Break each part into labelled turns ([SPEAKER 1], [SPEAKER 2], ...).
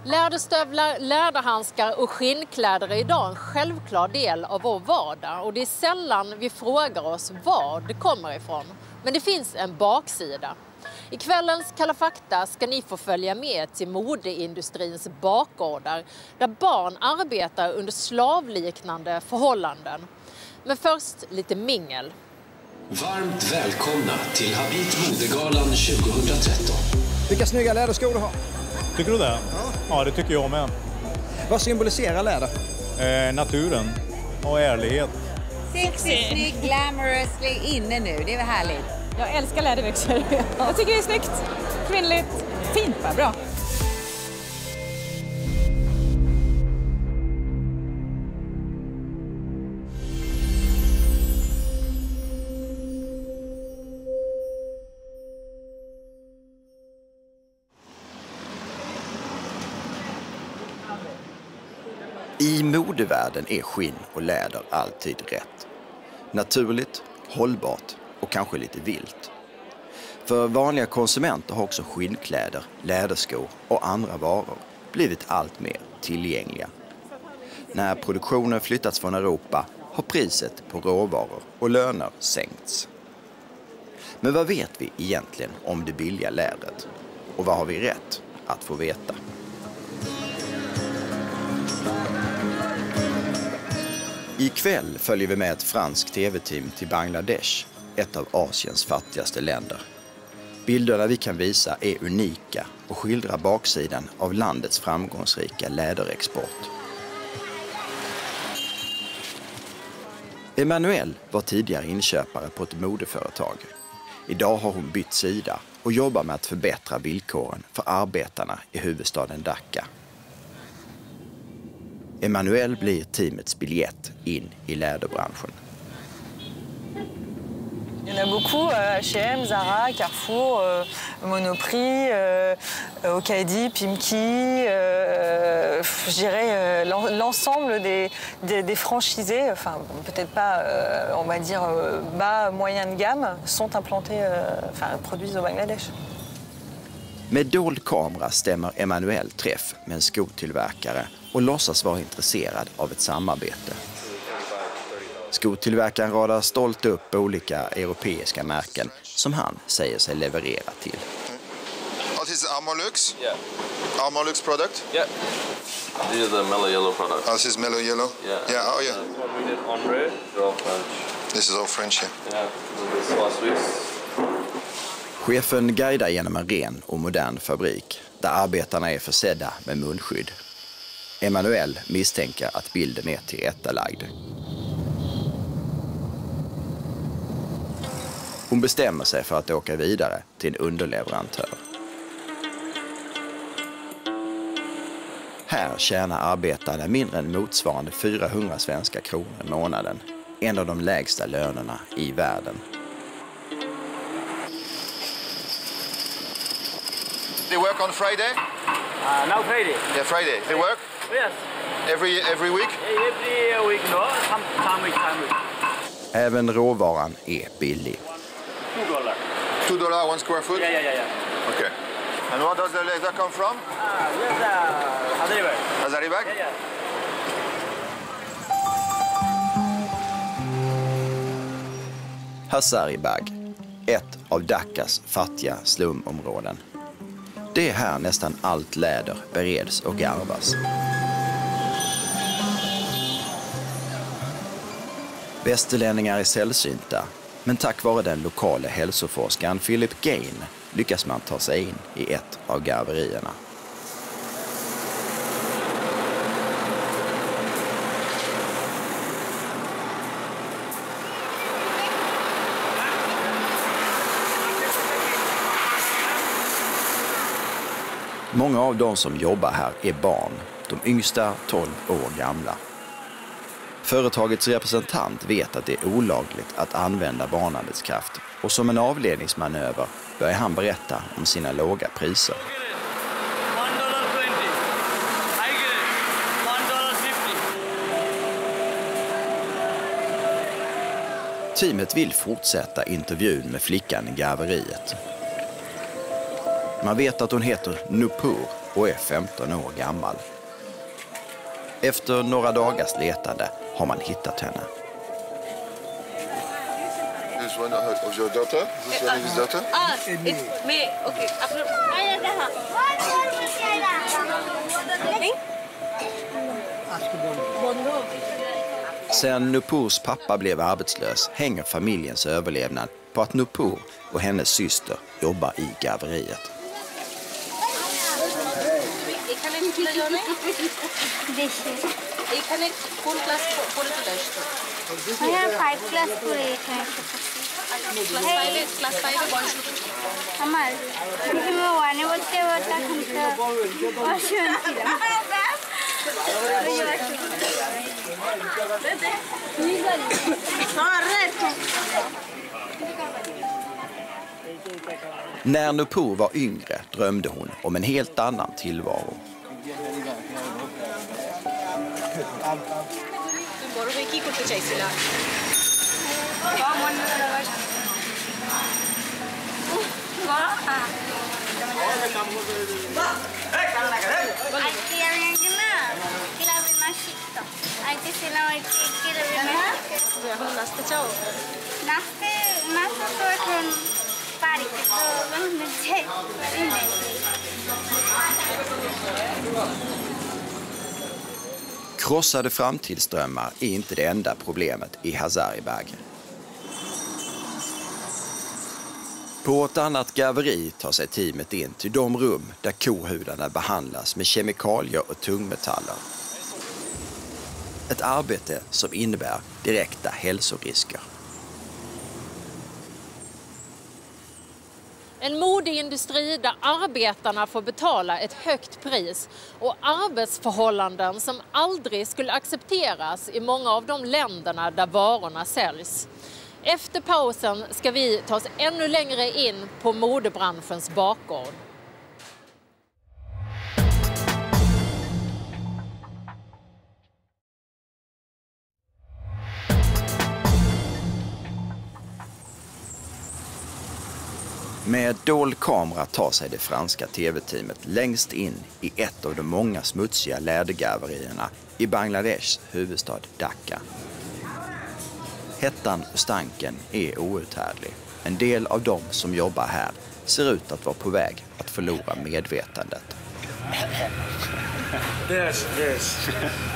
[SPEAKER 1] Läderstövlar, läderhandskar och skinnkläder är idag en självklar del av vår vardag. Och det är sällan vi frågar oss var det kommer ifrån. Men det finns en baksida. I kvällens Kalla fakta ska ni få följa med till modeindustrins bakgårdar där barn arbetar under slavliknande förhållanden. Men först lite mingel.
[SPEAKER 2] Varmt välkomna till Habit Modegalan 2013.
[SPEAKER 3] Vilka snygga läderskor du har.
[SPEAKER 4] Tycker du det? Ja, det tycker jag med.
[SPEAKER 3] Vad symboliserar läder?
[SPEAKER 4] Naturen och ärlighet.
[SPEAKER 5] Sexy, snygg, glamorously inne nu. Det är väl härligt.
[SPEAKER 6] Jag älskar läderbyxor. Jag tycker det är snyggt, kvinnligt, fint, bara bra.
[SPEAKER 7] I modevärlden är skinn och läder alltid rätt. Naturligt, hållbart och kanske lite vilt. För vanliga konsumenter har också skinnkläder, läderskor och andra varor blivit allt mer tillgängliga. När produktionen flyttats från Europa har priset på råvaror och löner sänkts. Men vad vet vi egentligen om det billiga lädret? Och vad har vi rätt att få veta? Ikväll följer vi med ett franskt tv-team till Bangladesh, ett av Asiens fattigaste länder. Bilderna vi kan visa är unika och skildrar baksidan av landets framgångsrika läderexport. Emanuelle var tidigare inköpare på ett modeföretag. Idag har hon bytt sida och jobbar med att förbättra villkoren för arbetarna i huvudstaden Dhaka. Emanuelle blir teamets biljett in i läderbranschen.
[SPEAKER 8] Il y en a beaucoup, H&M, Zara, Carrefour, Monoprix, Ocadi, Pimki, je dirais l'ensemble des franchisés, enfin peut-être pas, on va dire bas, moyen de gamme, sont implantés, produisent au Bangladesh.
[SPEAKER 7] Med dold kamera stämmer Emanuelle träff med en skotillverkare och låtsas vara intresserad av ett samarbete. Skotillverkaren radar stolt upp olika europeiska märken som han säger sig leverera till.
[SPEAKER 9] What is Armorlux? Yeah. Armorlux product?
[SPEAKER 10] Yeah. This is the Mellow Yellow product.
[SPEAKER 9] Oh, this is Mellow Yellow?
[SPEAKER 10] Yeah.
[SPEAKER 9] Yeah, oh yeah.
[SPEAKER 10] We did on red, they're all French.
[SPEAKER 9] This is all French, yeah.
[SPEAKER 10] Yeah. This is all Swiss.
[SPEAKER 7] Chefen guidar genom en ren och modern fabrik där arbetarna är försedda med munskydd. Emanuelle misstänker att bilden är tillrättalagd. Hon bestämmer sig för att åka vidare till en underleverantör. Här tjänar arbetarna mindre än motsvarande 400 svenska kronor i månaden. En av de lägsta lönerna i världen.
[SPEAKER 9] They work on Friday?
[SPEAKER 11] Now Friday.
[SPEAKER 9] Yeah, Friday. They work?
[SPEAKER 11] Yes.
[SPEAKER 9] Every week?
[SPEAKER 11] Every week, no. Some week.
[SPEAKER 7] Även råvaran är billig.
[SPEAKER 9] $2. $2 1 square foot?
[SPEAKER 11] Yeah.
[SPEAKER 9] Okay. And where does the leather come from?
[SPEAKER 11] Yes, Hazaribagh.
[SPEAKER 9] Hazaribagh?
[SPEAKER 11] Yeah.
[SPEAKER 7] Hazaribagh, ett av Dhakas fattiga slumområden. Det är här nästan allt läder bereds och garvas. Västerlänningar är sällsynta, men tack vare den lokala hälsoforskaren Philip Gain lyckas man ta sig in i ett av garverierna. Många av de som jobbar här är barn, de yngsta 12 år gamla. Företagets representant vet att det är olagligt att använda barnarbetskraft och som en avledningsmanöver börjar han berätta om sina låga priser. Teamet vill fortsätta intervjun med flickan i garveriet. Man vet att hon heter Nupur och är 15 år gammal. Efter några dagars letande har man hittat henne.
[SPEAKER 9] This one of your daughter? This one of his daughter?
[SPEAKER 8] It's me. Okay.
[SPEAKER 7] Sen Nupurs pappa blev arbetslös hänger familjens överlevnad på att Nupur och hennes syster jobbar i garveriet. När Nupur var yngre drömde hon om en helt annan tillvaro. Krossade framtidsdrömmar är inte det enda problemet i Hazaribagh. På ett annat garveri tar sig teamet in till de rum där kohudarna behandlas med kemikalier och tungmetaller. Ett arbete som innebär direkta hälsorisker.
[SPEAKER 1] En modeindustri där arbetarna får betala ett högt pris och arbetsförhållanden som aldrig skulle accepteras i många av de länderna där varorna säljs. Efter pausen ska vi ta oss ännu längre in på modebranschens bakgård.
[SPEAKER 7] Med dold kamera tar sig det franska tv-teamet längst in i ett av de många smutsiga lädergarverierna i Bangladeshs huvudstad Dhaka. Hettan och stanken är outhärdlig. En del av dem som jobbar här ser ut att vara på väg att förlora medvetandet.
[SPEAKER 11] Yes.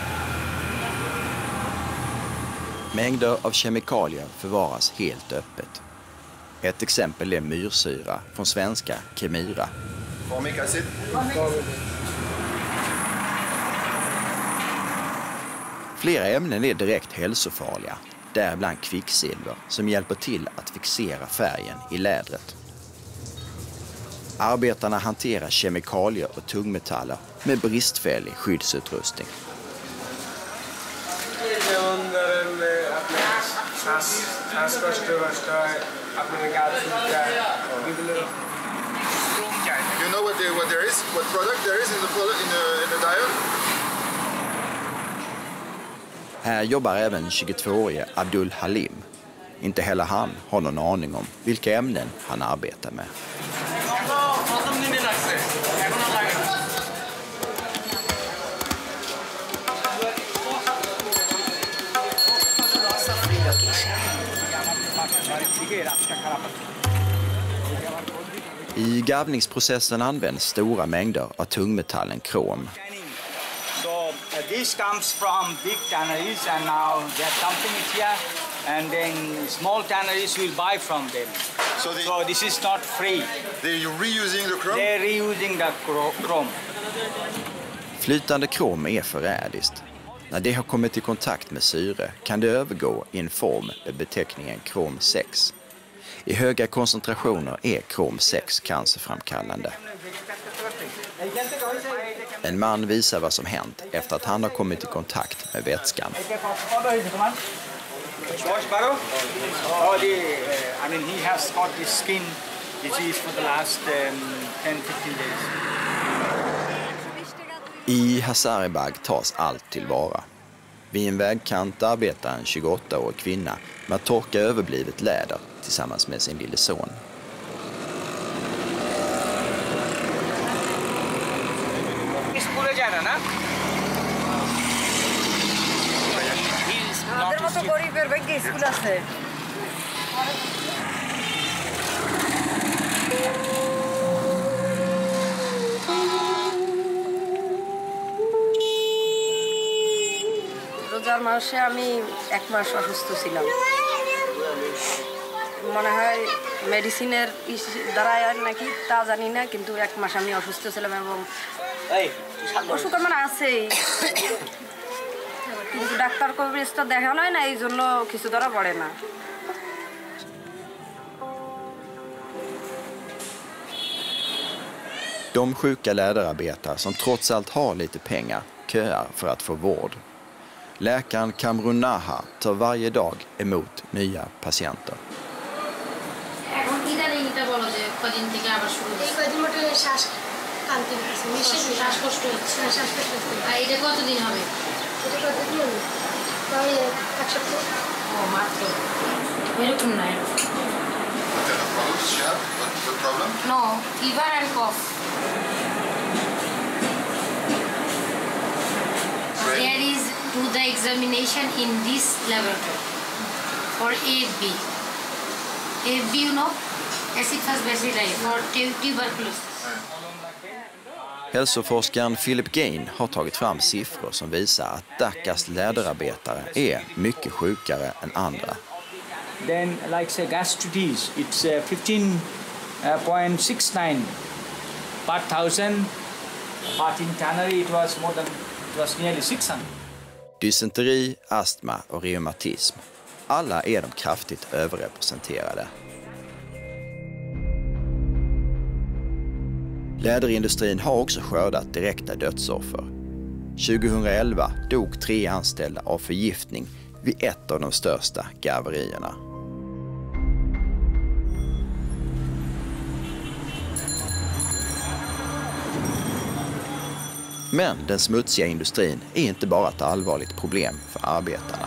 [SPEAKER 7] Mängder av kemikalier förvaras helt öppet. Ett exempel är myrsyra från svenska Kemira. Flera ämnen är direkt hälsofarliga, däribland kvicksilver som hjälper till att fixera färgen i lädret. Arbetarna hanterar kemikalier och tungmetaller med bristfällig skyddsutrustning.
[SPEAKER 9] You know what there is? What product there is in the diet?
[SPEAKER 7] Här jobbar även 22-årige Abdul Halim. Inte heller han har någon aning om vilka ämnen han arbetar med. I garvningsprocessen används stora mängder av tungmetallen krom.
[SPEAKER 11] So this comes from big tanneries and now they're dumping it here and then small tanneries will buy from them. So this is not free.
[SPEAKER 9] They're reusing the chrome?
[SPEAKER 11] They're reusing the chrome.
[SPEAKER 7] Flytande krom är förrädiskt. När det har kommit i kontakt med syre kan det övergå i en form med beteckningen krom 6. I höga koncentrationer är krom 6 cancerframkallande. En man visar vad som hänt efter att han har kommit i kontakt med vätskan. I Hazaribagh tas allt tillvara. Vid en vägkant arbetar en 28-årig kvinna med att torka överblivet läder tillsammans med sin lille son.
[SPEAKER 12] রোজার মাসে আমি 1 মাস অসুস্থ ছিলাম মনে হয় মেডিসিনের দ্বারাই নাকি তা জানি না কিন্তু 1 মাস আমি অসুস্থ ছিলাম এবং অসুখ আমার আছেই কিন্তু ডাক্তার কবিরাজটা দেখানো হয় না এই জন্য কিছু ধরা পড়ে না
[SPEAKER 7] De sjuka läderarbetare som trots allt har lite pengar köar för att få vård. Läkaren Kamrun Naha tar varje dag emot nya patienter.
[SPEAKER 12] No, fever and cough. There is do the examination in this laboratory for AFB. AFB, you know, acid fast bacilli for tuberculosis.
[SPEAKER 7] Hälsoforskaren Philip Gain har tagit fram siffror som visar att Dhakas läderarbetare är mycket sjukare än andra.
[SPEAKER 11] Then, like say gastritis, it's 15.69 per thousand. But in tannery, it was nearly 600.
[SPEAKER 7] Dysenteri, astma och reumatism. Alla är de kraftigt överrepresenterade. Läderindustrin har också skördat direkta dödsoffer. 2011 dog 3 anställda av förgiftning vid ett av de största garverierna. Men den smutsiga industrin är inte bara ett allvarligt problem för arbetarna.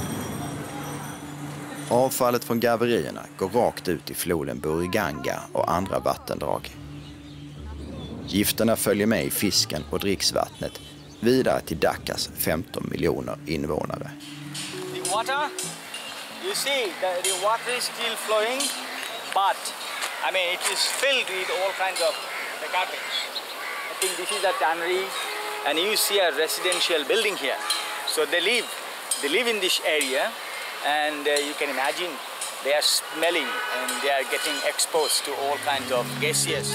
[SPEAKER 7] Avfallet från garverierna går rakt ut i floden Buriganga och andra vattendrag. Gifterna följer med i fisken och dricksvattnet vidare till Dhakas 15 miljoner invånare.
[SPEAKER 11] The water, you see, the water is still flowing, but I mean it is filled with all kinds of garbage. I think this is a tannery, and you see a residential building here. So they live in this area, and you can imagine they are smelling and they are getting exposed to all kinds of gases.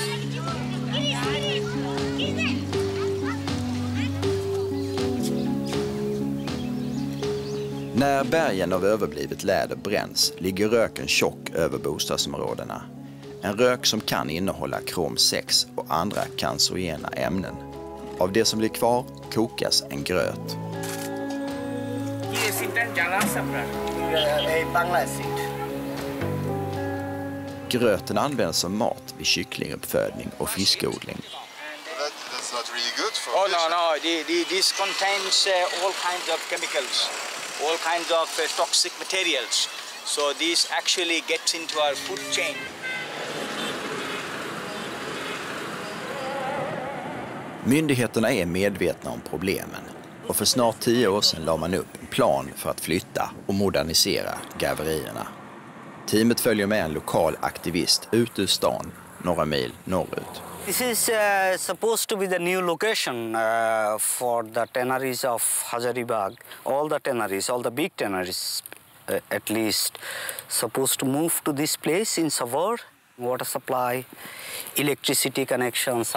[SPEAKER 7] När bergen av överblivet läder bränns ligger röken tjock över bostadsområdena. En rök som kan innehålla krom 6 och andra cancerogena ämnen. Av det som blir kvar kokas en gröt. Gröten används som mat vid kycklinguppfödning och fiskodling.
[SPEAKER 9] That's not really good for
[SPEAKER 11] fish. No. This contains all kinds of chemicals, all kinds of toxic materials. So this actually gets into our food chain.
[SPEAKER 7] Myndigheterna är medvetna om problemen och för snart 10 år sedan la man upp en plan för att flytta och modernisera garverierna. Teamet följer med en lokal aktivist ut ur stan, några mil norrut.
[SPEAKER 13] This is supposed to be the new location for the tanneries of Hazaribagh. All the big tanneries at least, supposed to move to this place in Savur. Water supply, electricity connections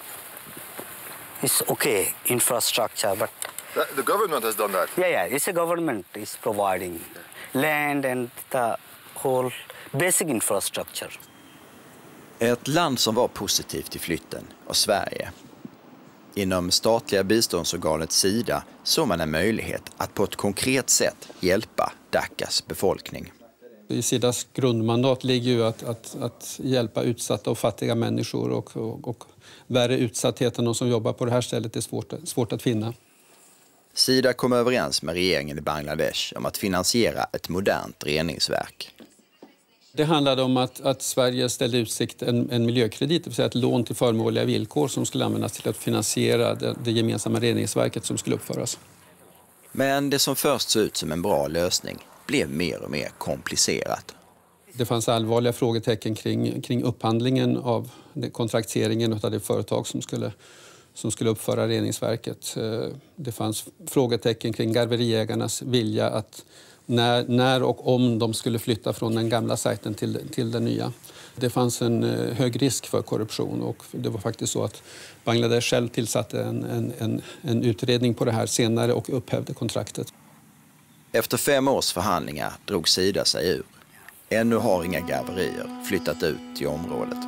[SPEAKER 13] is okay, infrastructure, but...
[SPEAKER 9] The government has done that?
[SPEAKER 13] Yeah, it's a government is providing land and the whole basic infrastructure.
[SPEAKER 7] Ett land som var positivt till flytten var Sverige. Inom statliga biståndsorganet Sida såg man en möjlighet att på ett konkret sätt hjälpa Dhakas befolkning.
[SPEAKER 14] I Sidas grundmandat ligger ju att hjälpa utsatta och fattiga människor och värre utsatthet än de som jobbar på det här stället är svårt att finna.
[SPEAKER 7] Sida kom överens med regeringen i Bangladesh om att finansiera ett modernt reningsverk.
[SPEAKER 14] Det handlade om att Sverige ställde i utsikt en miljökredit, det vill säga ett lån till förmånliga villkor som skulle användas till att finansiera det gemensamma reningsverket som skulle uppföras.
[SPEAKER 7] Men det som först såg ut som en bra lösning blev mer och mer komplicerat.
[SPEAKER 14] Det fanns allvarliga frågetecken kring upphandlingen av kontrakteringen av det företag som skulle uppföra reningsverket. Det fanns frågetecken kring garveriägarnas vilja att när och om de skulle flytta från den gamla sajten till den nya. Det fanns en hög risk för korruption och det var faktiskt så att Bangladesh själv tillsatte en utredning på det här senare och upphävde kontraktet.
[SPEAKER 7] Efter 5 års förhandlingar drog Sida sig ur. Ännu har inga garverier flyttat ut till området.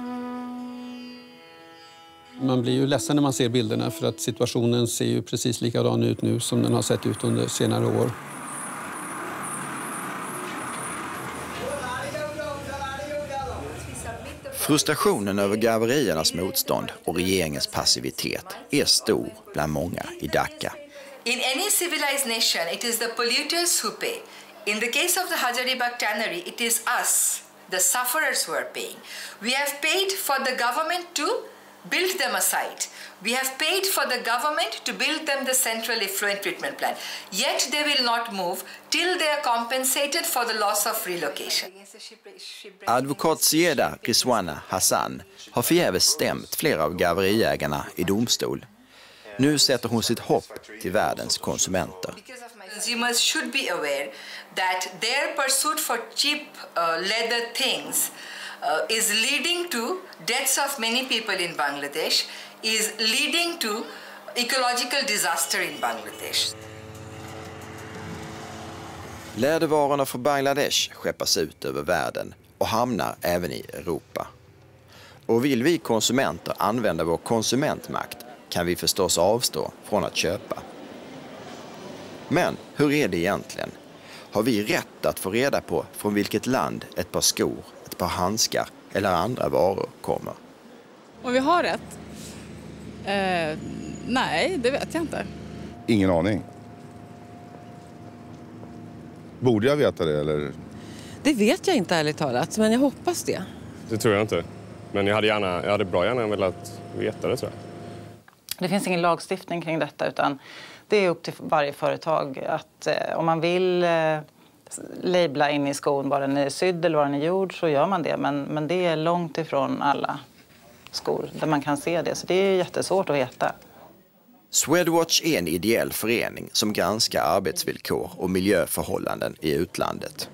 [SPEAKER 14] Man blir ju ledsen när man ser bilderna för att situationen ser ju precis likadan ut nu som den har sett ut under senare år.
[SPEAKER 7] Frustrationen över garveriernas motstånd och regeringens passivitet är stor bland många i Dhaka.
[SPEAKER 15] In any civilized nation, it is the polluters who pay. In the case of the Hazaribagh tannery, it is us, the sufferers, who are paying. We have paid for the government to build them a site. We have paid for the government to build them the central effluent treatment plant. Yet they will not move till they are compensated for the loss of relocation.
[SPEAKER 7] Advokat Syeda Rizwana Hassan har förgäves stämt flera av garveriägarna i domstol. Nu sätter hon sitt hopp till världens konsumenter.
[SPEAKER 15] Consumers should be aware that their pursuit for cheap leather things is leading to deaths of many people in Bangladesh, is leading to ecological disaster in Bangladesh.
[SPEAKER 7] Lädervarorna från Bangladesh skeppas ut över världen och hamnar även i Europa. Och vill vi konsumenter använda vår konsumentmakt kan vi förstås avstå från att köpa. Men hur är det egentligen? Har vi rätt att få reda på från vilket land ett par skor, ett par handskar eller andra varor kommer?
[SPEAKER 6] Om vi har rätt? Nej, det vet jag inte.
[SPEAKER 9] Ingen aning. Borde jag veta det eller?
[SPEAKER 16] Det vet jag inte ärligt talat, men jag hoppas det.
[SPEAKER 17] Det tror jag inte. Men jag hade bra gärna velat veta det, tror jag.
[SPEAKER 8] Det finns ingen lagstiftning kring detta, utan det är upp till varje företag att om man vill labla in i skon var den är sydd eller var den är gjord, så gör man det. Men det är långt ifrån alla skor där man kan se det, så det är jättesvårt att veta.
[SPEAKER 7] Swedwatch är en ideell förening som granskar arbetsvillkor och miljöförhållanden i utlandet.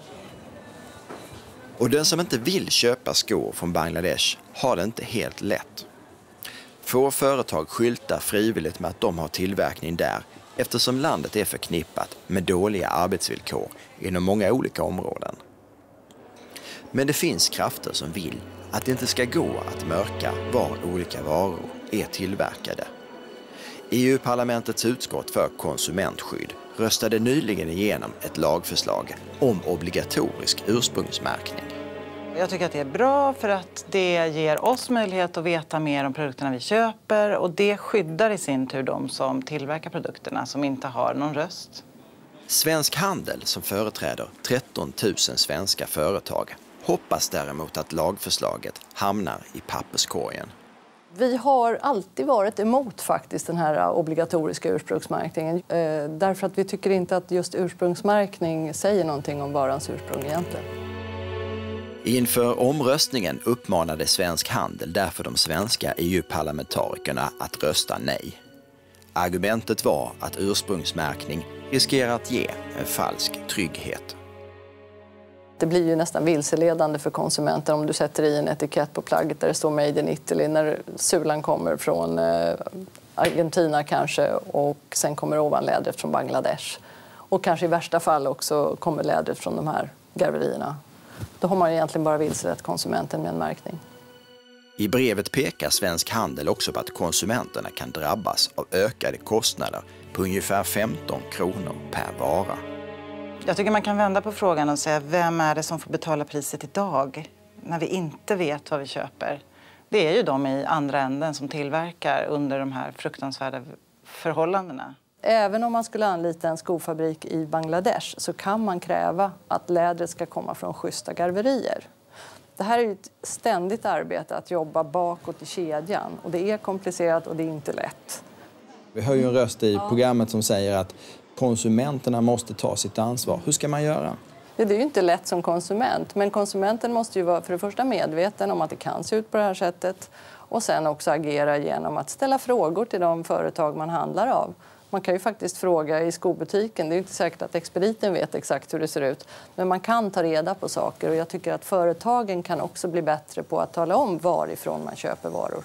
[SPEAKER 7] Och den som inte vill köpa skor från Bangladesh har det inte helt lätt. Få företag skyltar frivilligt med att de har tillverkning där eftersom landet är förknippat med dåliga arbetsvillkor inom många olika områden. Men det finns krafter som vill att det inte ska gå att mörka var olika varor är tillverkade. EU-parlamentets utskott för konsumentskydd röstade nyligen igenom ett lagförslag om obligatorisk ursprungsmärkning.
[SPEAKER 8] Jag tycker att det är bra för att det ger oss möjlighet att veta mer om produkterna vi köper, och det skyddar i sin tur de som tillverkar produkterna som inte har någon röst.
[SPEAKER 7] Svensk Handel, som företräder 13 000 svenska företag, hoppas däremot att lagförslaget hamnar i papperskorgen.
[SPEAKER 18] Vi har alltid varit emot faktiskt den här obligatoriska ursprungsmärkningen därför att vi tycker inte att just ursprungsmärkning säger någonting om varans ursprung egentligen.
[SPEAKER 7] Inför omröstningen uppmanade Svensk Handel därför de svenska EU-parlamentarikerna att rösta nej. Argumentet var att ursprungsmärkning riskerar att ge en falsk trygghet.
[SPEAKER 18] Det blir ju nästan vilseledande för konsumenten om du sätter i en etikett på plagget där det står Made in Italy när sulan kommer från Argentina kanske och sen kommer ovanlädret från Bangladesh. Och kanske i värsta fall också kommer lädret från de här garverierna. Då har man egentligen bara vilselett konsumenten med en märkning.
[SPEAKER 7] I brevet pekar Svensk Handel också på att konsumenterna kan drabbas av ökade kostnader på ungefär 15 kronor per vara.
[SPEAKER 8] Jag tycker man kan vända på frågan och säga vem är det som får betala priset idag när vi inte vet vad vi köper. Det är ju de i andra änden som tillverkar under de här fruktansvärda förhållandena.
[SPEAKER 18] Även om man skulle anlita en skofabrik i Bangladesh så kan man kräva att lädret ska komma från schyssta garverier. Det här är ett ständigt arbete att jobba bakåt i kedjan och det är komplicerat och det är inte lätt.
[SPEAKER 3] Vi hör ju en röst i programmet som säger att konsumenterna måste ta sitt ansvar. Hur ska man göra?
[SPEAKER 18] Ja, det är ju inte lätt som konsument, men konsumenten måste ju vara för det första medveten om att det kan se ut på det här sättet och sen också agera genom att ställa frågor till de företag man handlar av. Man kan ju faktiskt fråga i skobutiken, det är inte säkert att expediten vet exakt hur det ser ut, men man kan ta reda på saker och jag tycker att företagen kan också bli bättre på att tala om varifrån man köper varor.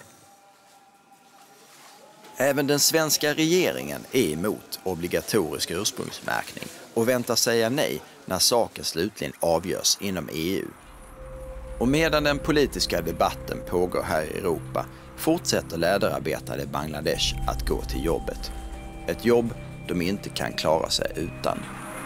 [SPEAKER 7] Även den svenska regeringen är emot obligatorisk ursprungsmärkning och väntar säga nej när saken slutligen avgörs inom EU. Och medan den politiska debatten pågår här i Europa fortsätter läderarbetare i Bangladesh att gå till jobbet. Ett jobb de inte kan klara sig utan.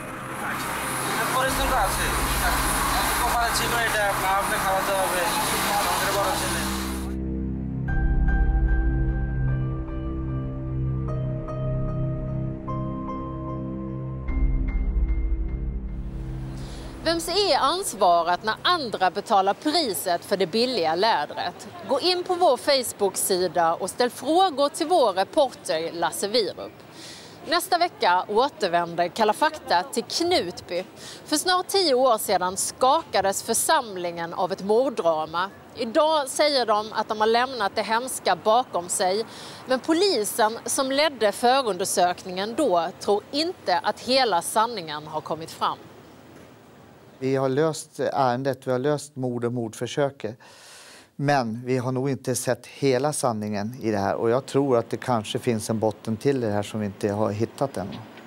[SPEAKER 1] Vems är ansvaret när andra betalar priset för det billiga lädret? Gå in på vår Facebook-sida och ställ frågor till vår reporter Lasse Virup. Nästa vecka återvänder Kalla fakta till Knutby. För snart 10 år sedan skakades församlingen av ett morddrama. Idag säger de att de har lämnat det hemska bakom sig. Men polisen som ledde förundersökningen då tror inte att hela sanningen har kommit fram.
[SPEAKER 19] Vi har löst ärendet, vi har löst mord och mordförsöket. Men vi har nog inte sett hela sanningen i det här. Och jag tror att det kanske finns en botten till det här som vi inte har hittat än.